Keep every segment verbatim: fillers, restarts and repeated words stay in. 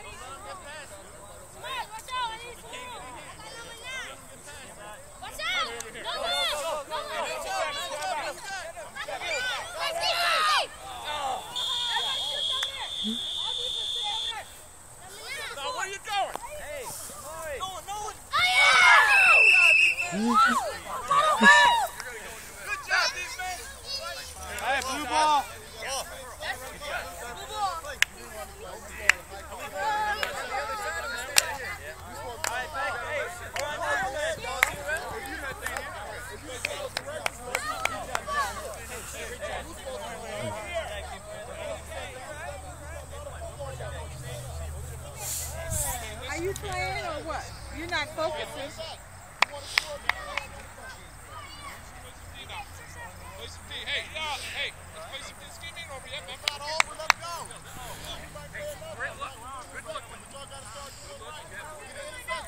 Are you playing or what? You're not focusing. Play some D. Hey, y'all. Hey, let's play some D. Scheme in over here, man. Not over. Let's go. Great look. Good look. But y'all got to start doing right. Get it in the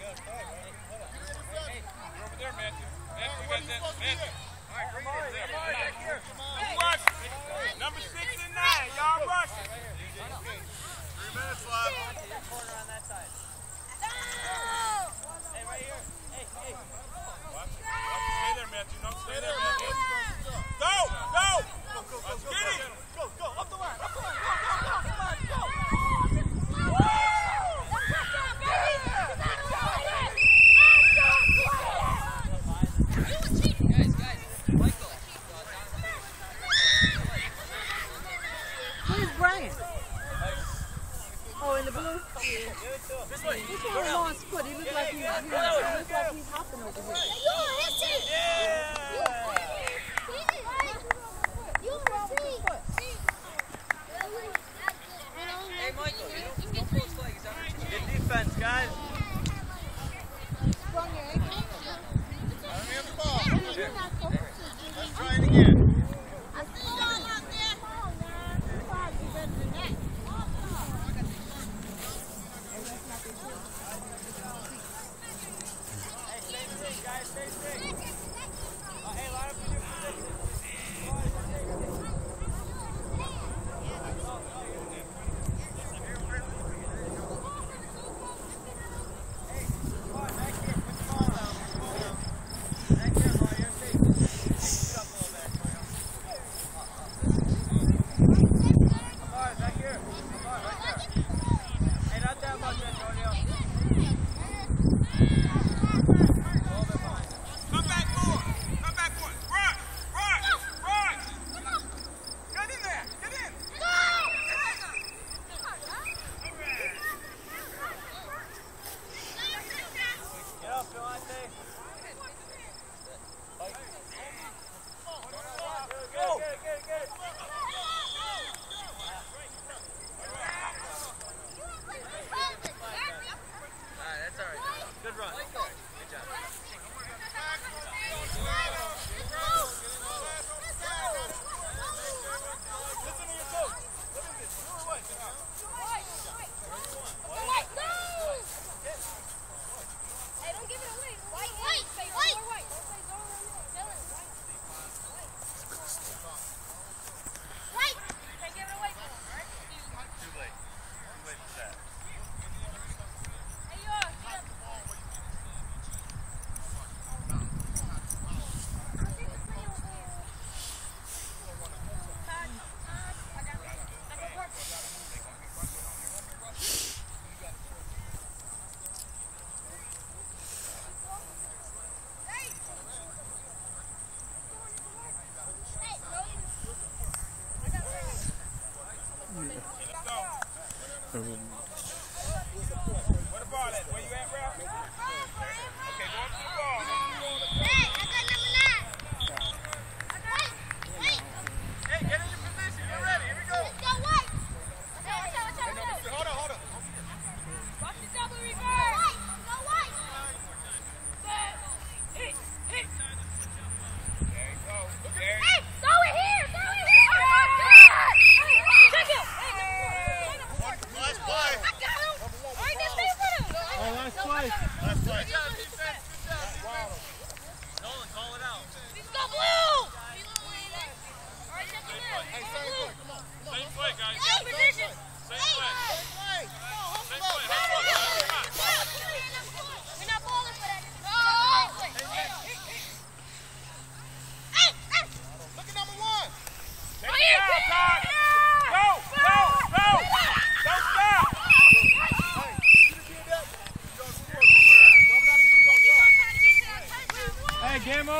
You're over there, Matthew. Matthew, we got that. Matthew. All right, great. There. Back here. Rush. Number six and nine. Y'all rush. Three minutes left. Corner on that side. Hey, right here. Hey, hey. Watch. Stay there, Matthew. Don't stay there, Matthew. Go! Go! Go, go, go, go, get it! Go, go, up the line, up the line, go, go, go, come on, go! Guys, guys, Michael. Where's Brian? Oh, in the blue? This way. He's on a long foot. He looks like he's, he looks like he's hopping over here. Hey, Michael, you don't, don't post legs. Good defense, guys. Sprung your ankle. Let me have the ball. You're not focusing. Let's try it again.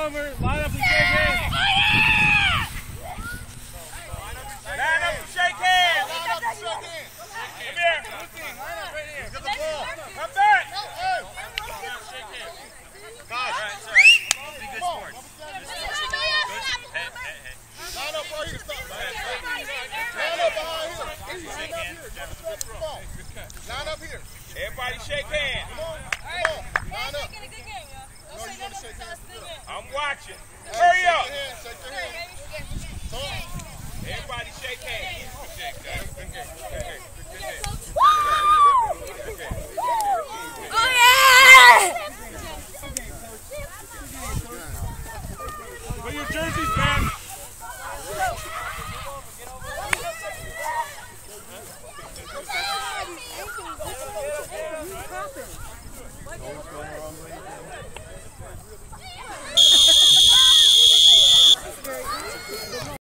over. Line up and shake hands. Line up and shake hands. Line up and shake hands. Come here. Line up right here. Get the ball. Come back. Hey. Guys. Be good sports. Hey, hey, hey. Line up right here. Stop. Line up behind here. Line up here. Come on. Line up here. Everybody shake hands. Come on. Come on. Line up. No, you want to shake hands. I'm watching. Hey, Hurry shake up. your hands. Shake your hands. Talk. Everybody shake hands. Oh yeah! Put your jerseys back.